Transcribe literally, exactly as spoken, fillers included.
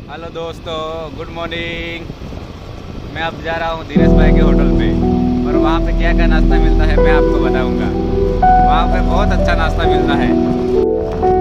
Hello दोस्तों, good morning. मैं अब जा रहा हूँ धीरेश भाई के होटल पे और वहाँ पे क्या क्या नाश्ता मिलता है मैं आपको बताऊँगा। वहाँ पे बहुत अच्छा नाश्ता मिलता है।